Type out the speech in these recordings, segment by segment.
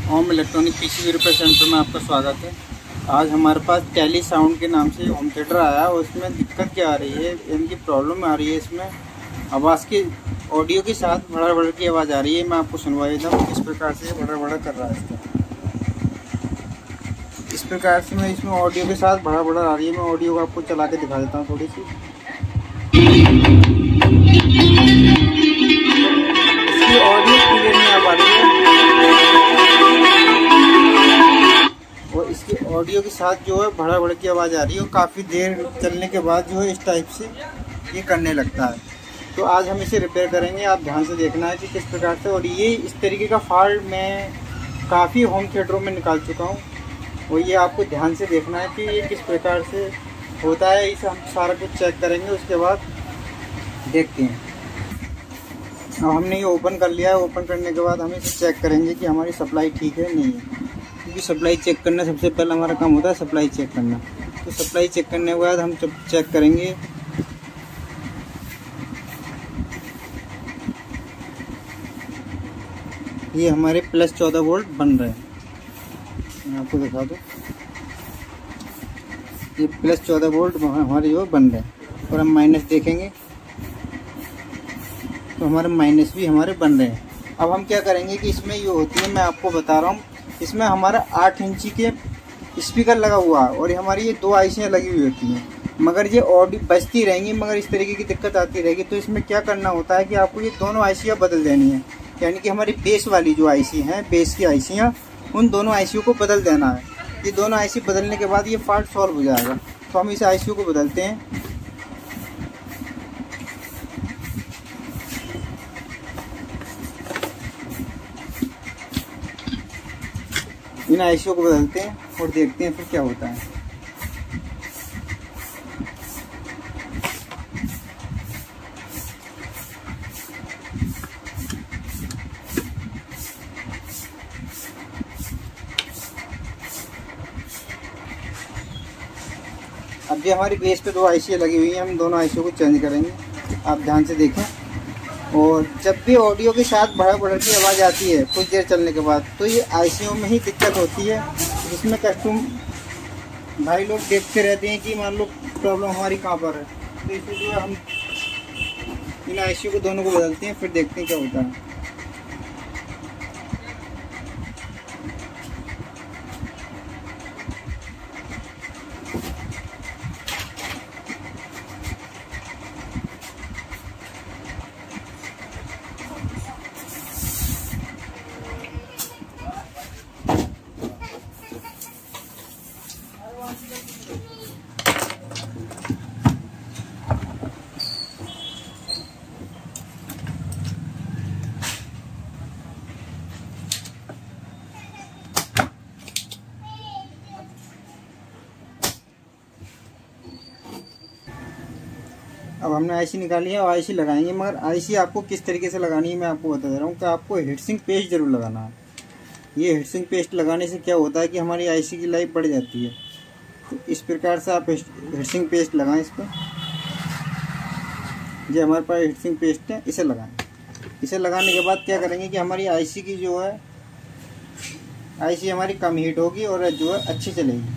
Home electronic PCB repair centre में आपका स्वागत है। आज हमारे पास टेली साउंड के नाम से होम थिएटर आया है। उसमें दिक्कत क्या आ रही है, इनकी प्रॉब्लम आ रही है। इसमें आवाज़ की ऑडियो के साथ भड़ा भड़ की आवाज़ आ रही है। मैं आपको सुनवा देता हूँ किस प्रकार से भड़ा भड़ा कर रहा है। इस प्रकार से मैं इसमें ऑडियो के साथ भड़ा भड़ा आ रही है। मैं ऑडियो को आपको चला के दिखा देता हूँ थोड़ी सी। इसकी ऑडियो क्लियर नहीं आ पा रही है और इसकी ऑडियो के साथ जो है भड़ा भड़ की आवाज़ आ रही है और काफ़ी देर चलने के बाद जो है इस टाइप से ये करने लगता है। तो आज हम इसे रिपेयर करेंगे। आप ध्यान से देखना है कि किस प्रकार से। और ये इस तरीके का फॉल्ट मैं काफ़ी होम थिएटरों में निकाल चुका हूँ और ये आपको ध्यान से देखना है कि ये किस प्रकार से होता है। इसे हम सारा कुछ चेक करेंगे, उसके बाद देखते हैं। अब हमने ये ओपन कर लिया है। ओपन करने के बाद हम इसे चेक करेंगे कि हमारी सप्लाई ठीक है नहीं है, क्योंकि सप्लाई चेक करना सबसे पहले हमारा काम होता है, सप्लाई चेक करना। तो सप्लाई चेक करने के बाद हम चेक करेंगे ये हमारे प्लस 14 वोल्ट बन रहे हैं। मैं आपको दिखा दूँ, ये प्लस 14 वोल्ट हमारे जो बन रहे हैं। और हम माइनस देखेंगे तो हमारे माइनस भी हमारे बन रहे हैं। अब हम क्या करेंगे कि इसमें ये होती है, मैं आपको बता रहा हूँ, इसमें हमारा 8 इंची के स्पीकर लगा हुआ है और हमारी ये 2 आईसियाँ लगी हुई होती हैं। मगर ये ऑडियो बजती रहेंगी, मगर इस तरीके की दिक्कत आती रहेगी। तो इसमें क्या करना होता है कि आपको ये दोनों आईसियाँ बदल देनी है। यानी कि हमारी बेस वाली जो आईसी हैं, बेस की आईसियाँ, उन दोनों आईसीयू को बदल देना है। ये दोनों आईसी बदलने के बाद ये फॉल्ट सॉल्व हो जाएगा। तो हम इस आईसीयू को बदलते हैं। इन आईसीयू को बदलते हैं और देखते हैं फिर क्या होता है। अब ये हमारी बेस पे 2 आईसी लगी हुई हैं, हम दोनों आईसी को चेंज करेंगे। आप ध्यान से देखें। और जब भी ऑडियो के साथ भड़ा भड़ की आवाज़ आती है कुछ देर चलने के बाद, तो ये आईसीओ में ही दिक्कत होती है, जिसमें कस्टमर भाई लोग देखते रहते हैं कि मान लो प्रॉब्लम हमारी कहाँ पर है। तो इसलिए हम इन आईसीओ को दोनों को बदलते हैं, फिर देखते हैं क्या होता है। अब हमने आईसी निकाली है और आईसी लगाएंगे, मगर आईसी आपको किस तरीके से लगानी है मैं आपको बता दे रहा हूँ कि आपको हीटसिंक पेस्ट जरूर लगाना है। ये हीटसिंक पेस्ट लगाने से क्या होता है कि हमारी आईसी की लाइफ बढ़ जाती है। तो इस प्रकार से आप हीटसिंक पेस्ट लगाएं इस पर। जो हमारे पास हीटसिंक पेस्ट है, इसे लगाएं। इसे लगाने के बाद क्या करेंगे कि हमारी आईसी की जो है, आईसी हमारी कम हीट होगी और जो है अच्छी चलेगी।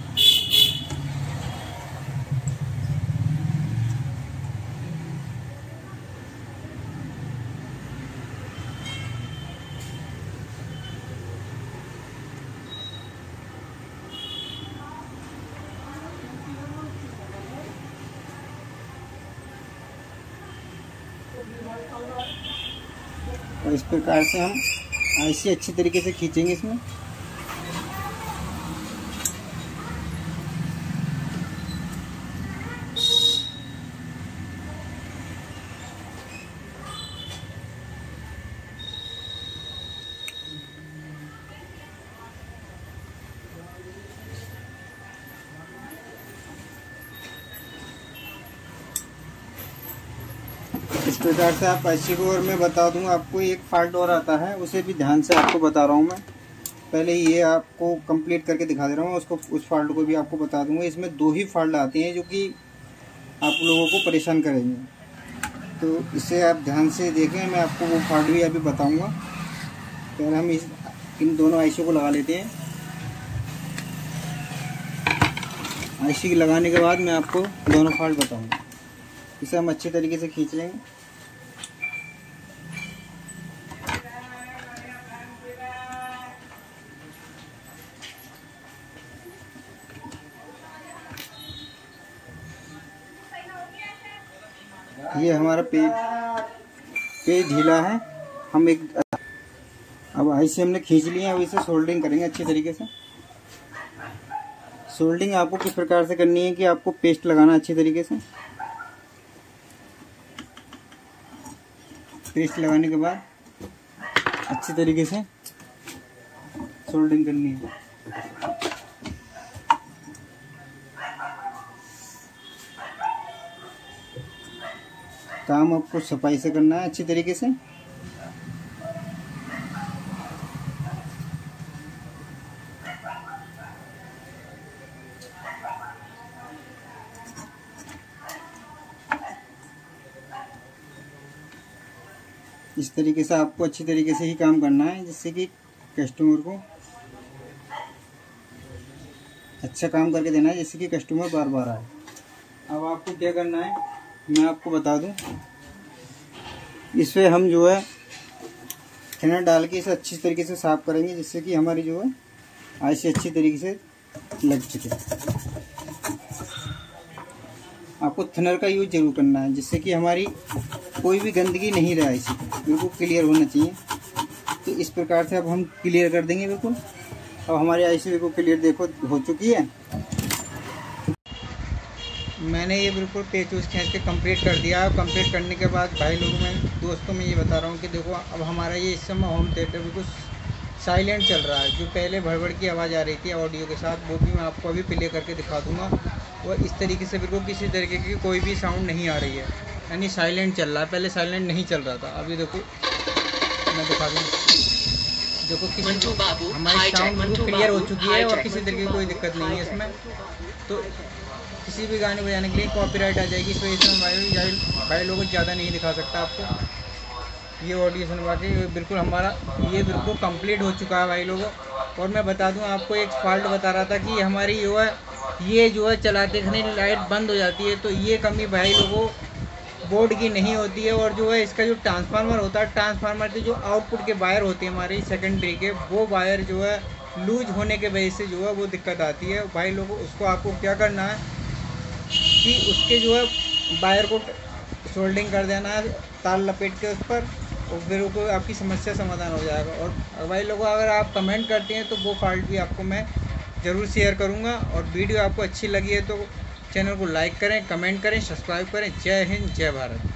और इस प्रकार से हम आईसी अच्छी तरीके से खींचेंगे इसमें। इस प्रकार से आप आईसी को, और मैं बता दूं आपको एक फॉल्ट और आता है, उसे भी ध्यान से आपको बता रहा हूं मैं। पहले ये आपको कंप्लीट करके दिखा दे रहा हूँ, उसको उस फॉल्ट को भी आपको बता दूंगा। इसमें 2 ही फॉल्ट आते हैं जो कि आप लोगों को परेशान करेंगे। तो इसे आप ध्यान से देखें, मैं आपको वो फॉल्ट भी अभी बताऊंगा। पहले हम इन दोनों आईसी को लगा लेते हैं। आईसी लगाने के बाद मैं आपको दोनों फॉल्ट बताऊंगा। इसे हम अच्छे तरीके से खींच लेंगे। ये हमारा पेज ढीला है। हम अब आईसी हमने खींच लिए हैं। अब इसे सोल्डरिंग करेंगे अच्छी तरीके से। सोल्डरिंग आपको किस प्रकार से करनी है कि आपको पेस्ट लगाना अच्छी तरीके से। पेस्ट लगाने के बाद अच्छी तरीके से सोल्डरिंग करनी है। काम आपको सफाई से करना है अच्छी तरीके से। इस तरीके से आपको अच्छी तरीके से ही काम करना है, जिससे कि कस्टमर को अच्छा काम करके देना है, जिससे कि कस्टमर बार बार आए। अब आपको क्या करना है मैं आपको बता दूं। इसमें हम जो है थिनर डाल के इसे अच्छी तरीके से साफ करेंगे, जिससे कि हमारी जो है आईसी अच्छी तरीके से लग सके। आपको थिनर का यूज जरूर करना है, जिससे कि हमारी कोई भी गंदगी नहीं रहे, आईसी बिल्कुल क्लियर होना चाहिए। तो इस प्रकार से अब हम क्लियर कर देंगे बिल्कुल। अब हमारी आईसी बिल्कुल क्लियर देखो हो चुकी है। मैंने ये बिल्कुल पेच उस खींच के कंप्लीट कर दिया। कंप्लीट करने के बाद भाई लोगों में दोस्तों में ये बता रहा हूँ कि देखो अब हमारा ये इस समय होम थिएटर बिल्कुल साइलेंट चल रहा है। जो पहले भड़बड़ की आवाज़ आ रही थी ऑडियो के साथ, वो भी मैं आपको अभी प्ले करके दिखा दूँगा। और इस तरीके से बिल्कुल किसी तरीके की कोई भी साउंड नहीं आ रही है, यानी साइलेंट चल रहा है। पहले साइलेंट नहीं चल रहा था, अभी देखो मैं दिखा दूँ। देखो किसी हमारी साउंड बिल्कुल क्लियर हो चुकी है और किसी तरीके की कोई दिक्कत नहीं है इसमें। तो किसी भी गाने बजाने के लिए कॉपीराइट आ जाएगी, इस वजह से भाई लोगों को ज़्यादा नहीं दिखा सकता आपको। ये ऑडियो सुनवा के बिल्कुल हमारा ये बिल्कुल कंप्लीट हो चुका है भाई लोगों। और मैं बता दूं आपको, एक फॉल्ट बता रहा था कि हमारी ये जो है चलाते घने लाइट बंद हो जाती है। तो ये कमी भाई लोगों बोर्ड की नहीं होती है। और जो है इसका जो ट्रांसफार्मर होता है, ट्रांसफार्मर के जो आउटपुट के वायर होते हैं हमारे सेकेंडरी के, वो वायर जो है लूज होने के वजह से जो है वो दिक्कत आती है भाई लोगों। उसको आपको क्या करना है कि उसके जो है वायर को सोल्डिंग कर देना है तार लपेट के उस पर, और फिर वो आपकी समस्या समाधान हो जाएगा। और भाई लोगों अगर आप कमेंट करते हैं तो वो फॉल्ट भी आपको मैं ज़रूर शेयर करूँगा। और वीडियो आपको अच्छी लगी है तो चैनल को लाइक करें, कमेंट करें, सब्सक्राइब करें। जय हिंद, जय भारत।